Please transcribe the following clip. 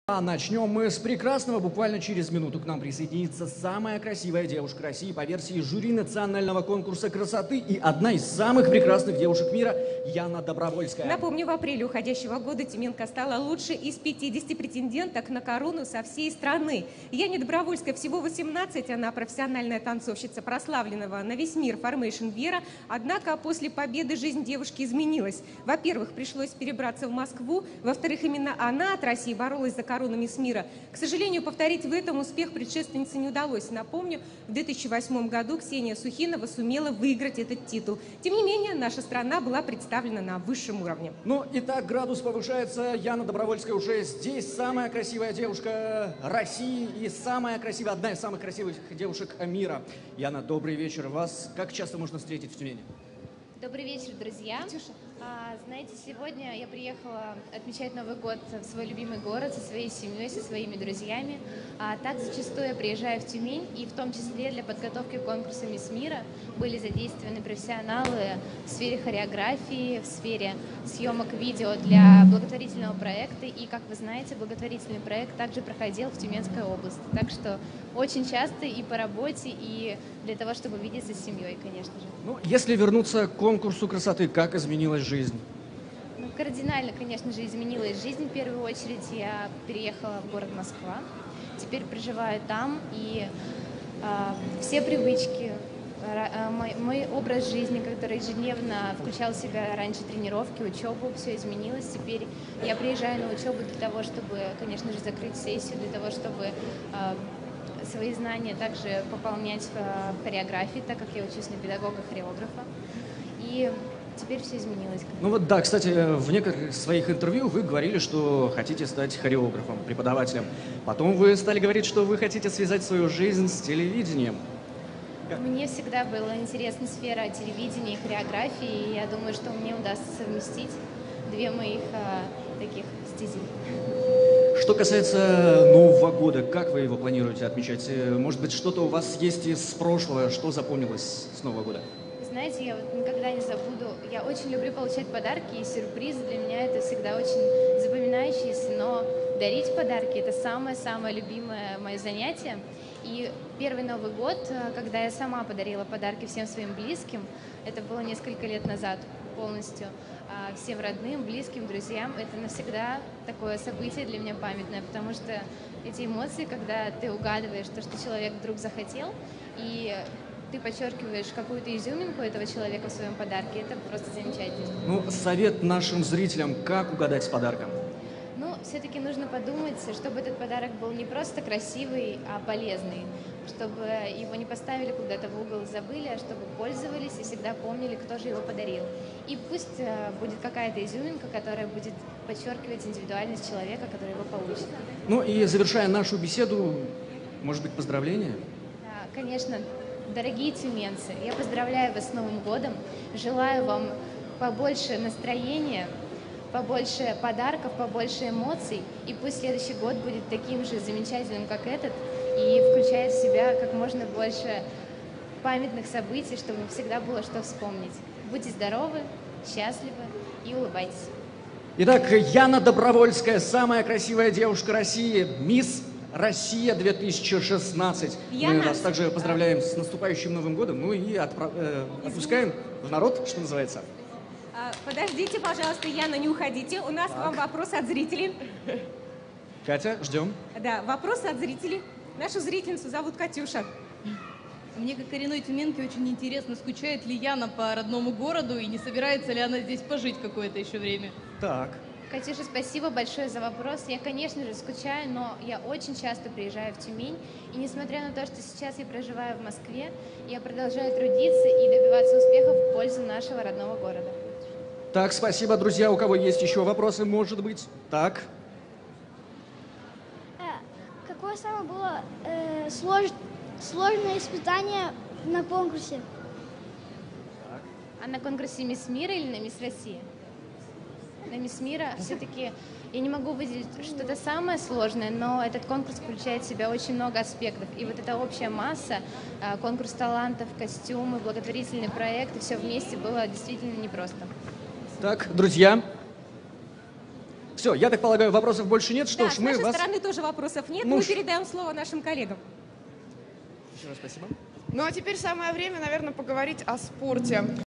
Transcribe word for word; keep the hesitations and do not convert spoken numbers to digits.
А начнем мы с прекрасного. Буквально через минуту к нам присоединится самая красивая девушка России по версии жюри национального конкурса красоты и одна из самых прекрасных девушек мира Яна Добровольская. Напомню, в апреле уходящего года Тюменка стала лучшей из пятидесяти претенденток на корону со всей страны. Яне Добровольской всего восемнадцать, она профессиональная танцовщица прославленного на весь мир Formation Вера. Однако после победы жизнь девушки изменилась. Во-первых, пришлось перебраться в Москву. Во-вторых, именно она от России боролась за корону мисс мира. К сожалению, повторить в этом успех предшественнице не удалось. Напомню, в две тысячи восьмом году Ксения Сухинова сумела выиграть этот титул. Тем не менее, наша страна была представлена на высшем уровне. Ну, итак, градус повышается. Яна Добровольская уже здесь. Самая красивая девушка России и самая красивая, одна из самых красивых девушек мира. Яна, добрый вечер. Вас как часто можно встретить в Тюмени? Добрый вечер, друзья. А, знаете, сегодня я приехала отмечать Новый год в свой любимый город со своей семьей, со своими друзьями. А так зачастую я приезжаю в Тюмень, и в том числе для подготовки к конкурсу «Мисс Мира» были задействованы профессионалы в сфере хореографии, в сфере съемок видео для благотворительного проекта. И, как вы знаете, благотворительный проект также проходил в Тюменской области. Так что очень часто и по работе, и для того, чтобы видеться с семьей, конечно же. Ну, если вернуться к конкурсу красоты, как изменилась жизнь? Ну, кардинально, конечно же, изменилась жизнь. В первую очередь я переехала в город Москва. Теперь проживаю там, и э, все привычки, э, мой, мой образ жизни, который ежедневно включал в себя раньше тренировки, учебу, все изменилось. Теперь я приезжаю на учебу для того, чтобы, конечно же, закрыть сессию, для того, чтобы э, свои знания также пополнять в хореографии, так как я учусь на педагога-хореографа. И теперь все изменилось. Ну вот да, кстати, в некоторых своих интервью вы говорили, что хотите стать хореографом, преподавателем. Потом вы стали говорить, что вы хотите связать свою жизнь с телевидением. Мне всегда была интересна сфера телевидения и хореографии, и я думаю, что мне удастся совместить две моих а, таких стези. Что касается Нового года, как вы его планируете отмечать? Может быть, что-то у вас есть из прошлого, что запомнилось с Нового года? Знаете, я вот никогда не забуду, я очень люблю получать подарки и сюрпризы, для меня это всегда очень запоминающееся, но дарить подарки – это самое-самое любимое мое занятие. И первый Новый год, когда я сама подарила подарки всем своим близким, это было несколько лет назад полностью, всем родным, близким, друзьям, это навсегда такое событие для меня памятное, потому что эти эмоции, когда ты угадываешь то, что человек вдруг захотел, и ты подчеркиваешь какую-то изюминку этого человека в своем подарке, это просто замечательно. Ну, совет нашим зрителям, как угадать с подарком? Ну, все-таки нужно подумать, чтобы этот подарок был не просто красивый, а полезный, чтобы его не поставили куда-то в угол, забыли, а чтобы пользовались и всегда помнили, кто же его подарил. И пусть будет какая-то изюминка, которая будет подчеркивать индивидуальность человека, который его получит. Ну и завершая нашу беседу, может быть, поздравления? Да, конечно. Дорогие тюменцы, я поздравляю вас с Новым годом, желаю вам побольше настроения, побольше подарков, побольше эмоций, и пусть следующий год будет таким же замечательным, как этот, и включает в себя как можно больше памятных событий, чтобы всегда было что вспомнить. Будьте здоровы, счастливы и улыбайтесь. Итак, Яна Добровольская, самая красивая девушка России, мисс Россия две тысячи шестнадцать. Яна. Мы вас также поздравляем с наступающим Новым годом, ну и отправ... э, отпускаем в народ, что называется. Подождите, пожалуйста, Яна, не уходите. У нас так. К вам вопрос от зрителей. Катя, ждем. Да, вопрос от зрителей. Нашу зрительницу зовут Катюша. Мне, как коренной тюменке, очень интересно, скучает ли Яна по родному городу и не собирается ли она здесь пожить какое-то еще время. Так. Катюша, спасибо большое за вопрос. Я, конечно же, скучаю, но я очень часто приезжаю в Тюмень. И несмотря на то, что сейчас я проживаю в Москве, я продолжаю трудиться и добиваться успехов в пользу нашего родного города. Так, спасибо, друзья. У кого есть еще вопросы, может быть? Так. Какое самое было э, слож... сложное испытание на конкурсе? Так. А на конкурсе «Мисс Мира» или на «Мисс Россия»? На «Мисс Мира» все-таки я не могу выделить что-то самое сложное, но этот конкурс включает в себя очень много аспектов. И вот эта общая масса, конкурс талантов, костюмы, благотворительные проекты, все вместе было действительно непросто. Так, друзья, Все, я так полагаю, вопросов больше нет. Что Да, ж, с мы нашей вас... стороны тоже вопросов нет. Ну Мы ж- передаем слово нашим коллегам. Еще раз спасибо. Ну а теперь самое время, наверное, поговорить о спорте.